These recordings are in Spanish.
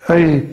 Hay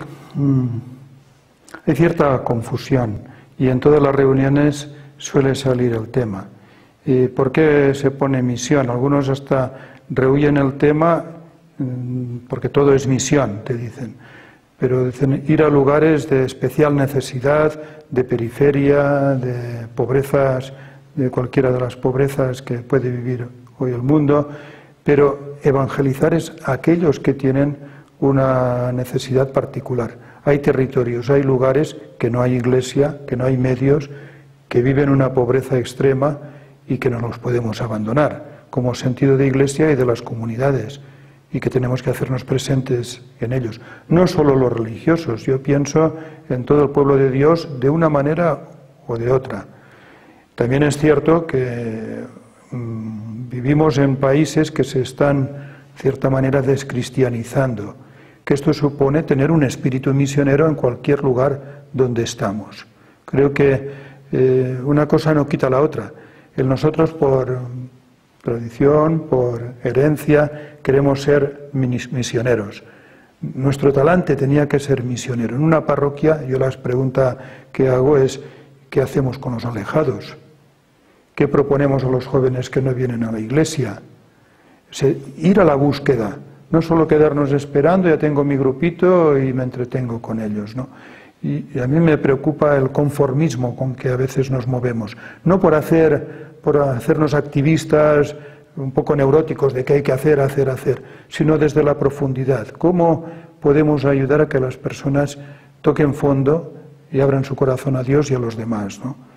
cierta confusión y en todas las reuniones suele salir el tema. ¿Por qué se pone misión? Algunos hasta rehuyen el tema porque todo es misión, te dicen. Pero dicen ir a lugares de especial necesidad, de periferia, de pobrezas, de cualquiera de las pobrezas que puede vivir hoy el mundo, pero evangelizar es a aquellos que tienen una necesidad particular. Hay territorios, hay lugares que no hay iglesia, que no hay medios, que viven una pobreza extrema y que no los podemos abandonar, como sentido de iglesia y de las comunidades, y que tenemos que hacernos presentes en ellos. No solo los religiosos, yo pienso en todo el pueblo de Dios de una manera o de otra. También es cierto que vivimos en países que se están, de cierta manera, descristianizando, que esto supone tener un espíritu misionero en cualquier lugar donde estamos. Creo que una cosa no quita la otra. Nosotros, por tradición, por herencia, queremos ser misioneros. Nuestro talante tenía que ser misionero. En una parroquia, yo la pregunta que hago es, ¿qué hacemos con los alejados? ¿Qué proponemos a los jóvenes que no vienen a la iglesia? Ir a la búsqueda, no solo quedarnos esperando, ya tengo mi grupito y me entretengo con ellos, ¿no? Y a mí me preocupa el conformismo con que a veces nos movemos, no por hacernos activistas un poco neuróticos de que hay que hacer, sino desde la profundidad. ¿Cómo podemos ayudar a que las personas toquen fondo y abran su corazón a Dios y a los demás, ¿no?